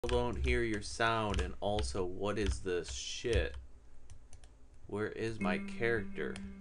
don't hear your sound, and also, what is this shit? Where is my character?